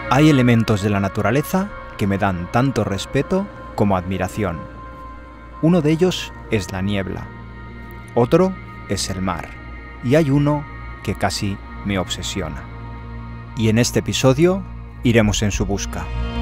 Hay elementos de la naturaleza que me dan tanto respeto como admiración. Uno de ellos es la niebla, otro es el mar, y hay uno que casi me obsesiona. Y en este episodio iremos en su busca.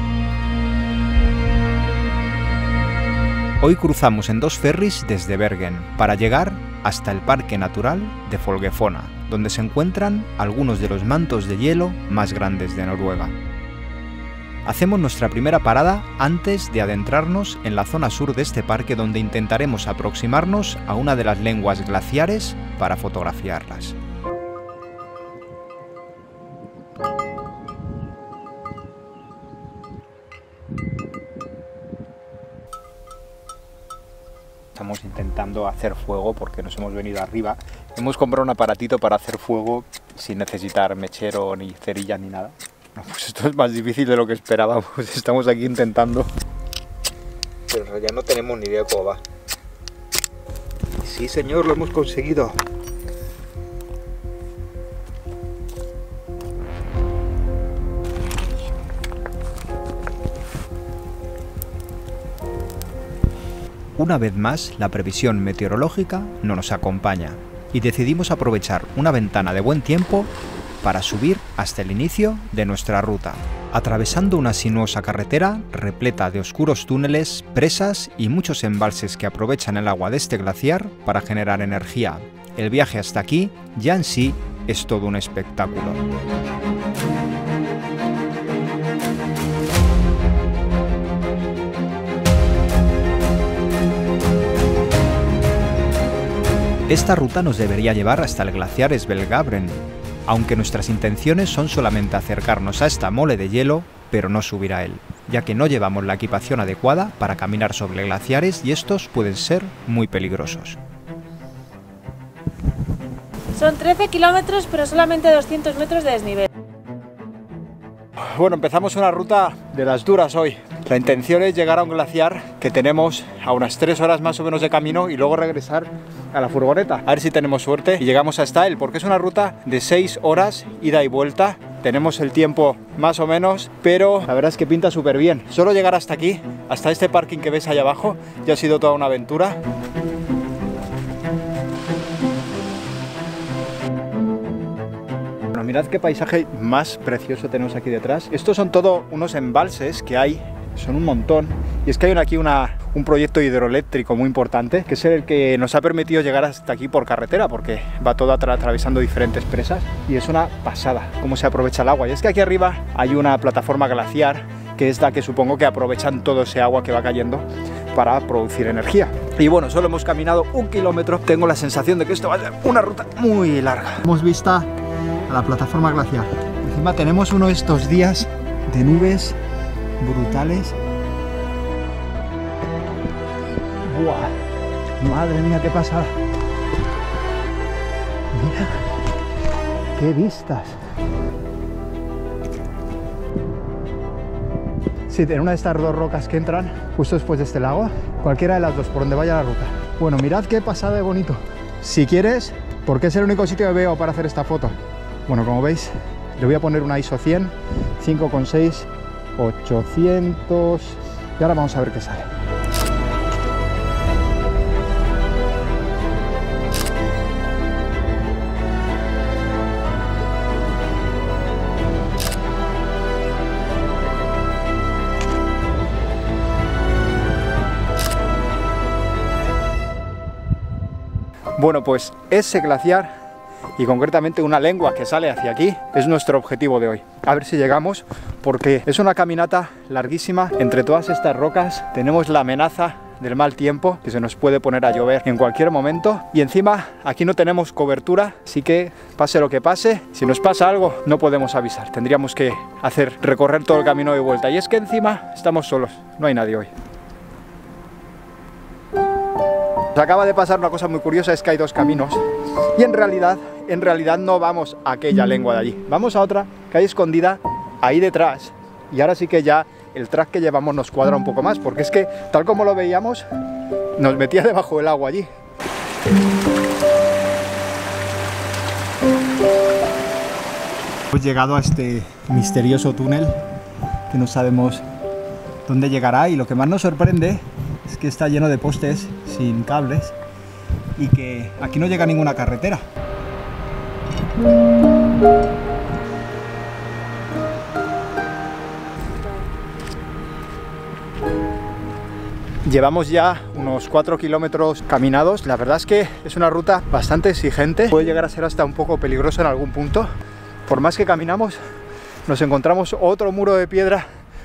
Hoy cruzamos en 2 ferries desde Bergen para llegar hasta el Parque Natural de Folgefonna, donde se encuentran algunos de los mantos de hielo más grandes de Noruega. Hacemos nuestra primera parada antes de adentrarnos en la zona sur de este parque, donde intentaremos aproximarnos a una de las lenguas glaciares para fotografiarlas. Estamos intentando hacer fuego porque nos hemos venido arriba. Hemos comprado un aparatito para hacer fuego sin necesitar mechero ni cerilla ni nada. Pues esto es más difícil de lo que esperábamos. Estamos aquí intentando, pero ya no tenemos ni idea de cómo va. Sí, señor, lo hemos conseguido. Una vez más, la previsión meteorológica no nos acompaña y decidimos aprovechar una ventana de buen tiempo para subir hasta el inicio de nuestra ruta, atravesando una sinuosa carretera repleta de oscuros túneles, presas y muchos embalses que aprovechan el agua de este glaciar para generar energía. El viaje hasta aquí ya en sí es todo un espectáculo. Esta ruta nos debería llevar hasta el glaciar Svelgabren, aunque nuestras intenciones son solamente acercarnos a esta mole de hielo, pero no subir a él, ya que no llevamos la equipación adecuada para caminar sobre glaciares y estos pueden ser muy peligrosos. Son 13 kilómetros, pero solamente 200 metros de desnivel. Bueno, empezamos una ruta de las duras hoy. La intención es llegar a un glaciar que tenemos a unas 3 horas más o menos de camino y luego regresar a la furgoneta. A ver si tenemos suerte y llegamos hasta él, porque es una ruta de 6 horas ida y vuelta. Tenemos el tiempo más o menos, pero la verdad es que pinta súper bien. Solo llegar hasta aquí, hasta este parking que ves ahí abajo, ya ha sido toda una aventura. Bueno, mirad qué paisaje más precioso tenemos aquí detrás. Estos son todo unos embalses que hay. Son un montón, y es que hay aquí un proyecto hidroeléctrico muy importante, que es el que nos ha permitido llegar hasta aquí por carretera, porque va todo atravesando diferentes presas y es una pasada cómo se aprovecha el agua. Y es que aquí arriba hay una plataforma glaciar, que es la que supongo que aprovechan todo ese agua que va cayendo para producir energía. Y bueno, solo hemos caminado 1 kilómetro, tengo la sensación de que esto va a ser una ruta muy larga. Hemos visto a la plataforma glaciar, encima tenemos uno de estos días de nubes brutales. ¡Buah! Madre mía, qué pasada. Mira, qué vistas. Sí, en una de estas 2 rocas que entran justo después de este lago, cualquiera de las dos, por donde vaya la ruta. Bueno, mirad qué pasada de bonito. Si quieres, porque es el único sitio que veo para hacer esta foto. Bueno, como veis, le voy a poner una ISO 100, 5,6, 800, y ahora vamos a ver qué sale. Bueno, pues ese glaciar, y concretamente una lengua que sale hacia aquí, es nuestro objetivo de hoy. A ver si llegamos, porque es una caminata larguísima. Entre todas estas rocas tenemos la amenaza del mal tiempo, que se nos puede poner a llover en cualquier momento, y encima aquí no tenemos cobertura, así que pase lo que pase, si nos pasa algo no podemos avisar, tendríamos que recorrer todo el camino de vuelta, y es que encima estamos solos, no hay nadie hoy. Nos acaba de pasar una cosa muy curiosa, es que hay 2 caminos y en realidad no vamos a aquella lengua de allí, vamos a otra que hay escondida ahí detrás, y ahora sí que ya el track que llevamos nos cuadra un poco más, porque es que tal como lo veíamos nos metía debajo del agua allí. Hemos llegado a este misterioso túnel que no sabemos dónde llegará, y lo que más nos sorprende es que está lleno de postes sin cables y que aquí no llega ninguna carretera. Llevamos ya unos 4 kilómetros caminados. La verdad es que es una ruta bastante exigente. Puede llegar a ser hasta un poco peligroso en algún punto. Por más que caminamos, nos encontramos otro muro de piedra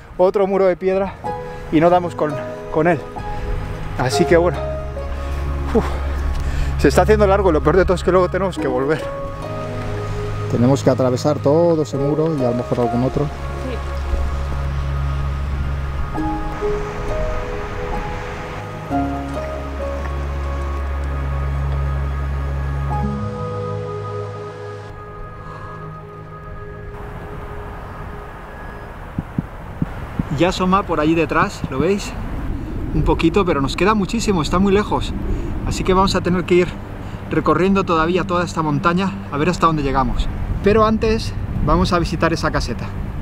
y no damos con él. Así que bueno, se está haciendo largo, y lo peor de todo es que luego tenemos que volver. Tenemos que atravesar todo ese muro y a lo mejor algún otro. Ya asoma por allí detrás, ¿lo veis? Un poquito, pero nos queda muchísimo, está muy lejos. Así que vamos a tener que ir recorriendo todavía toda esta montaña a ver hasta dónde llegamos. Pero antes vamos a visitar esa caseta.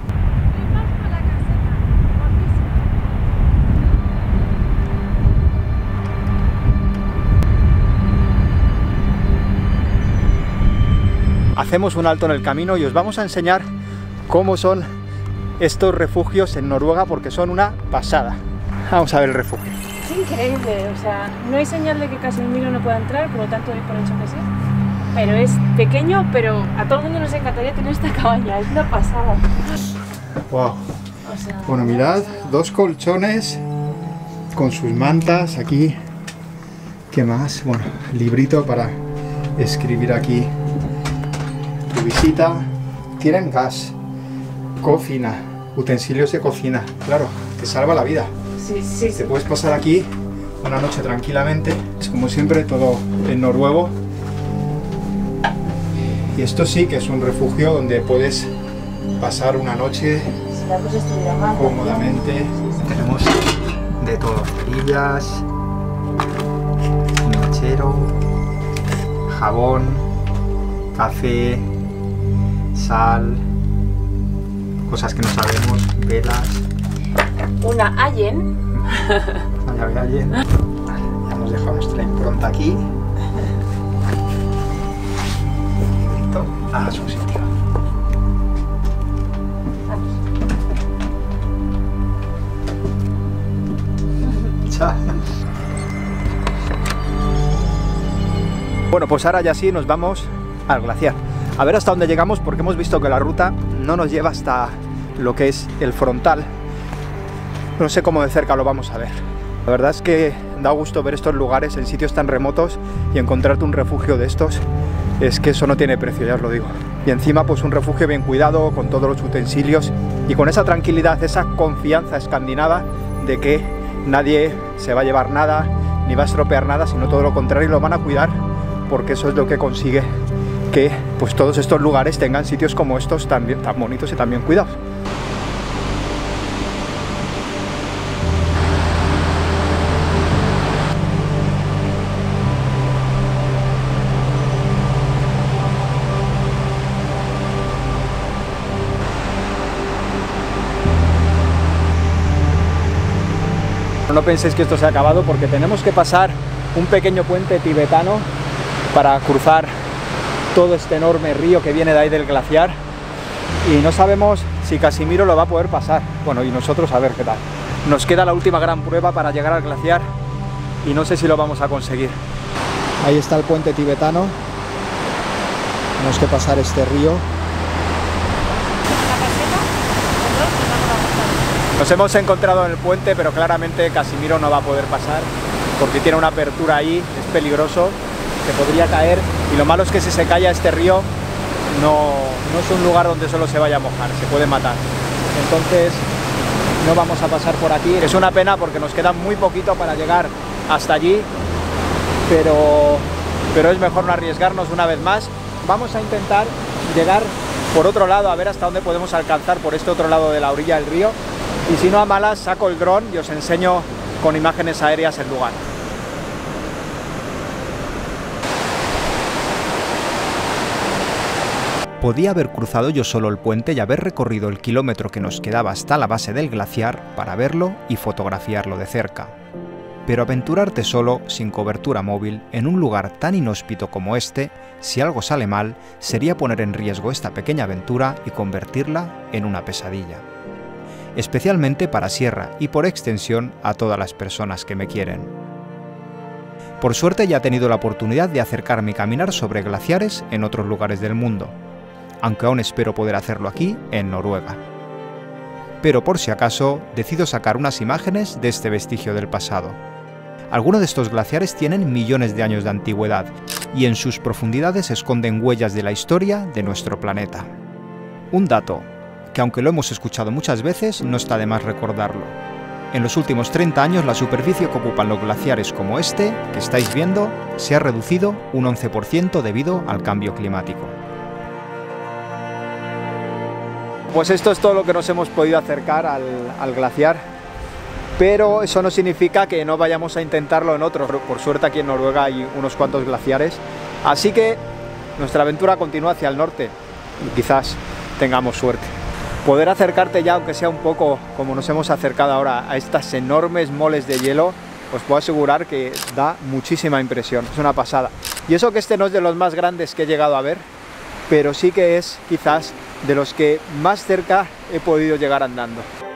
Hacemos un alto en el camino y os vamos a enseñar cómo son estos refugios en Noruega, porque son una pasada. Vamos a ver el refugio. Es increíble, o sea, no hay señal de que Casimiro no pueda entrar, por lo tanto doy por hecho que sí. Pero es pequeño, pero a todo el mundo nos encantaría tener esta cabaña, es una pasada. Wow. O sea, Bueno, mirad, 2 colchones con sus mantas aquí. ¿Qué más? Bueno, librito para escribir aquí tu visita. Tienen gas, cocina, utensilios de cocina. Claro, te salva la vida. sí. Te puedes pasar aquí una noche tranquilamente. Es como siempre todo en noruego. Y esto sí que es un refugio donde puedes pasar una noche cómodamente. Tenemos de todo, cerillas, un mechero, jabón, café, sal, cosas que no sabemos, velas. Una Allen. Una llave Allen. Vale, ya hemos dejado nuestra impronta aquí. Librito a su sitio. Chao. Bueno, pues ahora ya sí nos vamos al glaciar. A ver hasta dónde llegamos, porque hemos visto que la ruta no nos lleva hasta lo que es el frontal. No sé cómo de cerca lo vamos a ver. La verdad es que da gusto ver estos lugares en sitios tan remotos y encontrarte un refugio de estos. Es que eso no tiene precio, ya os lo digo. Y encima pues un refugio bien cuidado, con todos los utensilios y con esa tranquilidad, esa confianza escandinava de que nadie se va a llevar nada ni va a estropear nada, sino todo lo contrario, lo van a cuidar, porque eso es lo que consigue que pues todos estos lugares tengan sitios como estos tan bonitos y tan bien cuidados. No penséis que esto se ha acabado, porque tenemos que pasar un pequeño puente tibetano para cruzar todo este enorme río que viene de ahí del glaciar, y no sabemos si Casimiro lo va a poder pasar. Bueno, y nosotros a ver qué tal. Nos queda la última gran prueba para llegar al glaciar y no sé si lo vamos a conseguir. Ahí está el puente tibetano. Tenemos que pasar este río. Nos hemos encontrado en el puente, pero claramente Casimiro no va a poder pasar porque tiene una apertura ahí, es peligroso, se podría caer, y lo malo es que si se cae a este río no es un lugar donde solo se vaya a mojar, se puede matar. Entonces no vamos a pasar por aquí. Es una pena porque nos queda muy poquito para llegar hasta allí, pero es mejor no arriesgarnos una vez más. Vamos a intentar llegar por otro lado, a ver hasta dónde podemos alcanzar por este otro lado de la orilla del río. Y si no, a malas saco el dron y os enseño con imágenes aéreas el lugar. Podía haber cruzado yo solo el puente y haber recorrido el kilómetro que nos quedaba hasta la base del glaciar para verlo y fotografiarlo de cerca. Pero aventurarte solo, sin cobertura móvil, en un lugar tan inhóspito como este, si algo sale mal, sería poner en riesgo esta pequeña aventura y convertirla en una pesadilla. Especialmente para Sierra y por extensión a todas las personas que me quieren. Por suerte ya he tenido la oportunidad de acercarme y caminar sobre glaciares en otros lugares del mundo, aunque aún espero poder hacerlo aquí, en Noruega. Pero por si acaso, decido sacar unas imágenes de este vestigio del pasado. Algunos de estos glaciares tienen millones de años de antigüedad y en sus profundidades se esconden huellas de la historia de nuestro planeta. Un dato que, aunque lo hemos escuchado muchas veces, no está de más recordarlo. En los últimos 30 años la superficie que ocupan los glaciares como este, que estáis viendo, se ha reducido un 11% debido al cambio climático. Pues esto es todo lo que nos hemos podido acercar al glaciar. Pero eso no significa que no vayamos a intentarlo en otros. Por suerte aquí en Noruega hay unos cuantos glaciares. Así que nuestra aventura continúa hacia el norte y quizás tengamos suerte. Poder acercarte ya, aunque sea un poco como nos hemos acercado ahora, a estas enormes moles de hielo, os puedo asegurar que da muchísima impresión. Es una pasada. Y eso que este no es de los más grandes que he llegado a ver, pero sí que es quizás de los que más cerca he podido llegar andando.